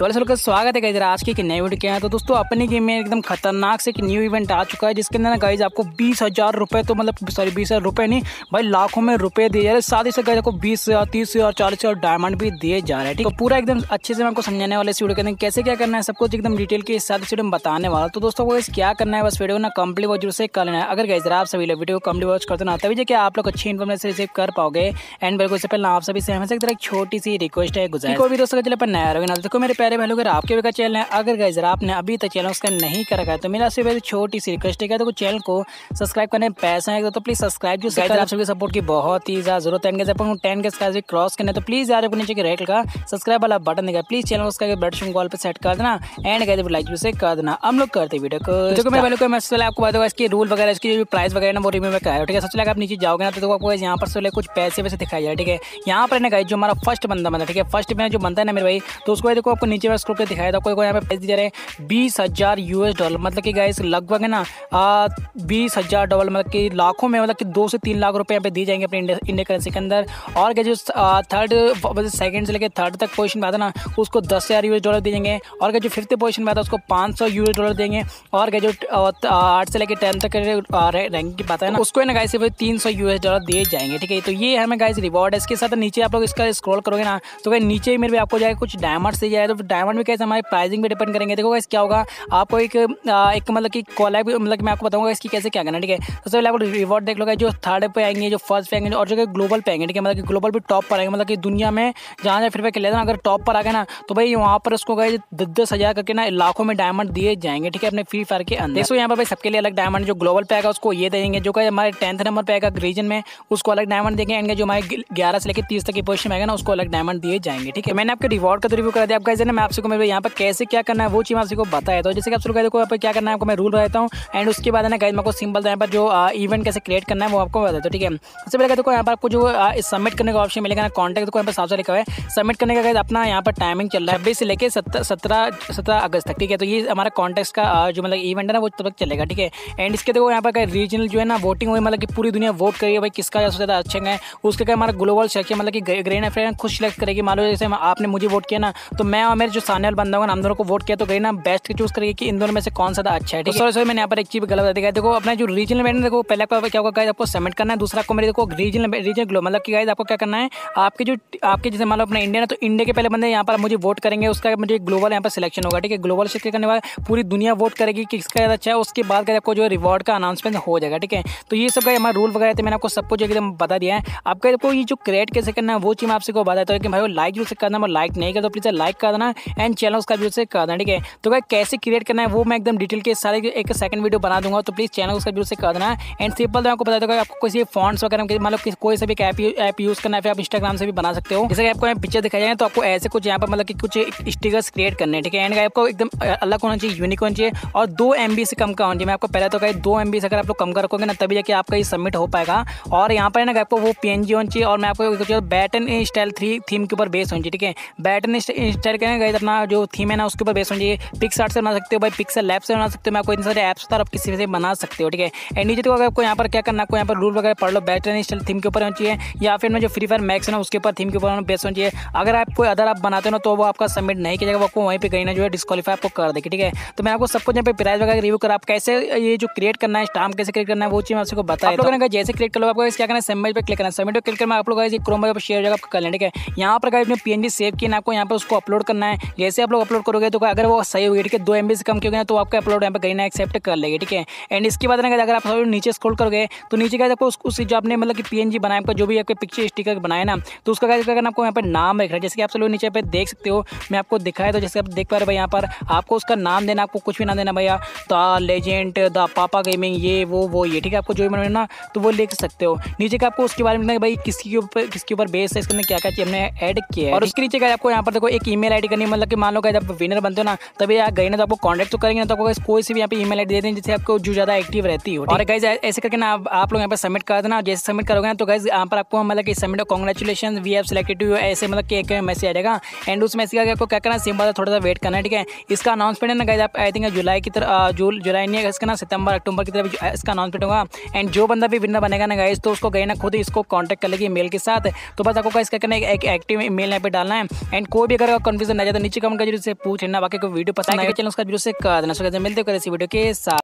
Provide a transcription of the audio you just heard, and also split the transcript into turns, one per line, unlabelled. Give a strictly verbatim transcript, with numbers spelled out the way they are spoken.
तो ऐसे लोगों का स्वागत है गाइस आज की एक नई वीडियो के हैं। तो दोस्तों अपने गेम में एकदम खतरनाक से एक न्यू इवेंट आ चुका है जिसके अंदर ना गाइस आपको बीस हजार रुपये तो मतलब सॉरी बीस हजार रुपये नहीं भाई लाखों में रुपए दिए जा रहे हैं। साथ ही साथ गाइस आपको बीस हजार तीस हजार चालीस हजार डायमंड भी दिए जा रहे हैं। ठीक तो पूरा एकदम अच्छे से मैं आपको समझाने वाले इस वीडियो के अंदर कैसे क्या करना है सब कुछ एकदम डिटेल के साथ इस वीडियो में बताने वाला। तो दोस्तों को क्या करना है बस वीडियो ना कंप्लीट वॉच से कर लेना है। अगर गाइस आप सभी लोग वीडियो को कंप्लीट वॉच करते ना तभी क्या आप लोग अच्छी इन्फॉर्मेशन रिसीव कर पाओगे। एंड बिल्कुल से पहले आप सभी से हमें एक छोटी सी रिक्वेस्ट है गुजारिश कोई भी दोस्तों चले पर नया रहोगे ना देखो मेरे प्यारे भाई लोग आपके भी का चैनल है। अगर गाइस आपने अभी तक चैनल उसका नहीं कर रखा है तो मेरा सिर्फ छोटी सी रिक्वेस्ट है तो चैनल को सब्सक्राइब करने में पैसा है तो प्लीज सब्सक्राइब जो गाइस आप सभी सपोर्ट की बहुत ही ज्यादा जरूरत है। अपन टेन के स्काई क्रॉस करने तो प्लीज यार आपको नीचे के रेड का सब्सक्राइब वाला बटन देगा प्लीज चैनल उसका बटन कॉल पे सेट कर देना एंड गाइस लाइक भी से कर देना। हम लोग करते वीडियो को देखो मैं वालों को मैं आपको बता दूंगा इसके रूल वगैरह इसकी जो प्राइस वगैरह ना वो रिव्यू में कराया। ठीक है सबसे पहले आप नीचे जाओगे ना तो आपको यहाँ पर से कुछ पैसे वैसे दिखाई जाए। ठीक है यहाँ पर ना गाइस जो हमारा फर्स्ट बंदा बंदा ठीक है फर्स्ट में जो बंदा है ना मेरे भाई तो उसको देखो आपको नीचे में स्क्रॉल करके दिखाया था कोई कोई यहाँ पे पैसे दिए जा रहे हैं बीस हजार यूएस डॉलर मतलब कि गाइस लगभग है ना बीस हजार डॉलर मतलब कि लाखों में मतलब कि दो से तीन लाख रुपए यहाँ पे दिए जाएंगे अपने इंडिया करेंसी के अंदर। और जो थर्ड सेकंड से लेकर थर्ड तक पोजीशन में आता ना उसको दस हजार यूएस डॉलर दिए जाएंगे। और जो फिफ्थ पोजीशन में आता है उसको पाँच सौ यूएस डॉलर देंगे। और जो आठ से लेकर टेंथ तक रैंक की बात है ना उसको ना गाइस तीन सौ यूएस डॉलर दिए जाएंगे। ठीक है तो ये हमें गाइस रिवॉर्ड है। इसके साथ नीचे आप लोग इसका स्क्रॉल करोगे ना तो नीचे ही मेरे आपको जाएगा कुछ डायमंड से जाए तो डायमंड में कैसे हमारे प्राइसिंग पे डिपेंड करेंगे। देखो गाइस क्या होगा आपको एक एक मतलब कि कॉलैब मतलब मैं आपको बताऊंगा इसकी कैसे क्या करना। ठीक है सबसे पहले आपको रिवॉर्ड देख लो जो थर्ड पे आएंगे जो फर्स्ट पे आएंगे और जो ग्लोबल पे आएंगे। ठीक है मतलब कि ग्लोबल भी टॉप पर आएंगे मतलब कि दुनिया में जहाँ जहाँ फिर पे खेले ना अगर टॉप पर आ गए ना तो भाई वहाँ पर उसको गए दस दस हजार करके ना लाखों में डायमंड दिए जाएंगे। ठीक है अपने फ्री फायर के अंदर देखो यहाँ पर भाई सबके लिए अलग डायमंड जो ग्लोबल पे आएगा उसको ये देंगे जो कि हमारे टेंथ नंबर पे आएगा रीजन में उसको अलग डायमंड देंगे। एंड जो हमारे ग्यारह से लेकर तीस तक की पोजीशन में आएगा ना उसको अलग डायमंड दिए जाएंगे। ठीक है मैंने आपके रिवॉर्ड का तो रिव्यू करा दिया आपका मैं आपसे मेरे यहाँ पर कैसे क्या करना है वो चीज आपसे को बताया। तो जैसे कि आप शुरू देखो आप क्या करना है आपको मैं रूल बताता हूँ एंड उसके बाद ना गाइस मैं आपको सिंपल यहाँ पर जो इवेंट कैसे क्रिएट करना है वो आपको बताता हूँ। ठीक है सबसे पहले देखो यहाँ पर आपको जो सबमिट करने का ऑप्शन मिलेगा ना कॉन्टैक्ट को यहाँ पर साफ साफ लिखा हुआ है सबमिट करने का गाइस अपना यहाँ पर टाइमिंग चल रहा है छब्बीस से लेकर सत्रह सत्रह अगस्त तक। ठीक है तो ये हमारा कॉन्टेक्ट का जो मतलब इवेंट है ना वो तब तक चलेगा। ठीक है एंड इसके देखो यहाँ पर रीजनल जो है ना वोटिंग हुई मतलब कि पूरी दुनिया वोट करिए भाई किसका सबसे ज्यादा अच्छा है उसके क्या हमारा ग्लोबल सेक्शन मतलब कि ग्रीन फ्रेंड खुद सिलेक्ट करेगी। मान लो जैसे आपने मुझे वोट किया ना तो मैं और मेरे जो सामने वाला बंदा होगा हम दोनों को वोट किया तो गई ना बेस्ट चूज करेगी कि इन दोनों में से कौन सा अच्छा है। ठीक है सॉरी सॉरी मैंने यहाँ पर एक चीज गलत बताया देखो अपना जो रीजनल इवेंट देखो पहले आपको क्या होगा गाइस आपको सबमिट करना है दूसरा को मेरे देखो रीजनल रीजनल ग्लो मतलब कि गाइस आपको क्या करना है आपके जो आपके जैसे मान लो अपना इंडिया है तो इंडिया के पहले बंदे यहाँ पर मुझे वोट करेंगे उसका मुझे ग्लोबल यहाँ पर सिलेक्शन होगा। ठीक है ग्लोबल सिलेक्ट करने बाद पूरी दुनिया वोट करेगी कि किसका अच्छा है उसके बाद आपको जो रिवॉर्ड का अनाउंसमेंट हो जाएगा। ठीक है तो ये सब का हमारा रूल वगैरह थे मैंने आपको सब कुछ एकदम बता दिया है। आपको ये जो क्रिएट कैसे करना है वो चीज मैं आपसे को बताता हूँ कि भाई लाइक जो से करना है लाइक नहीं कर तो प्लीज लाइक कर देना एंड चैनल उसका व्यू से कर देना। ठीक है तो भाई कैसे क्रिएट करना है वो मैं एकदम डिटेल के सारे एक सेकंड वीडियो बना दूंगा तो प्लीज चैनल उसका व्यू से कर देना। एंड सिंपल मैं आपको बता दूंगा आपको कोई फॉन्ट्स वगैरह मतलब कोई सा भी ऐप ऐप यूज करना है फिर आप इंस्टाग्राम से भी बना सकते हो। जैसे आपको पिक्चर दिखाई जाए तो आपको ऐसे कुछ यहाँ पर मतलब कि कुछ स्टिकर्स क्रिएट करने हैं। ठीक है एंड आपको एकदम अलग होना चाहिए यूनिक होना चाहिए और दो एमबी से कम का होना चाहिए। मैं आपको पहले तो कहीं दो एमबी से अगर आप लोग कम कर रखोगे ना तभी जाके आपका ये सबमिट हो पाएगा। और यहाँ पर ना आपको वो पीएनजी होना चाहिए और मैं आपको बैटन स्टाइल थ्री थीम के ऊपर बेस होनी चाहिए। ठीक है बैटन स्टाइल करेंगे अपना जो थीम है ना उसके ऊपर बेस होनी चाहिए। पिक्सआर्ट से बना सकते हो भाई पिक्सल लैब से बना सकते हो मैं आपको इन सारे ऐप्स आप किसी से बना सकते हो। ठीक है एंड नीचे तो आपको यहाँ पर क्या करना आपको यहाँ पर रूल वगैरह पढ़ लो बैटन स्टाइल थीम के ऊपर होना चाहिए या फिर मैं जो फ्री फायर मैक्स है ना उसके ऊपर थीम के ऊपर बेस होना चाहिए। अगर आप कोई अदर आप बनाते हो ना तो वो आपका सबमिट नहीं किया जाएगा वो आपको वहीं पे कहीं ना जो है डिस्क्वालीफाई आपको कर देगी। ठीक है तो मैं आपको सब कुछ यहाँ पे प्राइस वगैरह रिव्यू कर आप कैसे ये जो क्रिएट करना है स्टाम्प कैसे क्रिएट करना है वो चीज मैं आपको बताया। आप लोगों ने जैसे क्रिएट कर लो आपको क्या करना है सबमिट पे क्लिक करना है सबमिट पे क्लिक करना आप लोग क्रोम पर शेयर जगह कर लें। ठीक है यहाँ पर आपने पीएनजी सेव किया आपको यहाँ पे उसको अपलोड करना है। जैसे आप लोग अपलोड करोगे तो अगर वो सही होगी ठीक है दो एमबी से कम किया तो आपका अपलोड यहाँ पे कहीं ना एक्सेप्ट कर लेगी। ठीक है एंड इसके बाद अगर आप नीचे स्क्रॉल करोगे तो नीचे का आपको उस जो आपने मतलब कि पीएनजी बनाया आपका जो भी आपके पिक्चर स्टिकर बनाया ना तो उसका क्या करना आपको यहाँ पर नाम लिखना है। जैसे कि आप लोग नीचे पे देख सकते हो मैं आपको दिखाया तो जैसे आप देख पा रहे भाई यहाँ पर आपको उसका नाम देना आपको कुछ भी नाम देना भैया the legend the papa gaming ये वो वो ये। ठीक है आपको जो भी बनाना तो वो लिख सकते हो। नीचे का आपको उसके बारे में भाई किसके ऊपर किसके ऊपर बेस है इसके अंदर क्या क्या चीज हमने ऐड किया है। और उसके नीचे का आपको यहाँ पर देखो एक ईमेल आईडी करनी मतलब कि मान लो जब विनर बनते हो ना तभी आप गए ना तो आपको कॉन्टैक्ट तो करेंगे ना तो आपको कोई सी भी यहाँ पे ईमेल आईडी दे दें जिससे आपको जो ज्यादा एक्टिव रहती हो। और गाइस ऐसे करके ना आप लोग यहाँ पर सबमिट कर देना। जैसे सबमिट करोगे ना तो गाइस यहाँ पर आपको मतलब कि submit congratulation we have selected you ऐसे मतलब कि एक मैसेज आ जाएगा एंड उस मैसेज का आपको क्या करना है सिंपल थोड़ा सा वेट करना है। ठीक है इसका अनाउंसमेंट है ना गाइस आप आई थिंक जुलाई की तरह जुलाई नहीं है इसका ना सितंबर अक्टूबर की तरफ इसका अनाउंसमेंट होगा। एंड जो बंदा भी विनर बनेगा ना गाइस तो उसको गए ना खुद इसको कांटेक्ट कर लेगी मेल के साथ। तो बस आपको इसका करना है एक एक्टिव मेल यहाँ पे डालना है। एंड कोई भी अगर कंफ्यूजन आ जाए तो नीचे कमेंट कर जरूर से पूछ लेना। बाकी कोई वीडियो पसंद आएगा चैनल उसका जरूर से कर देना। सो मिलते हैं किसी वीडियो के साथ।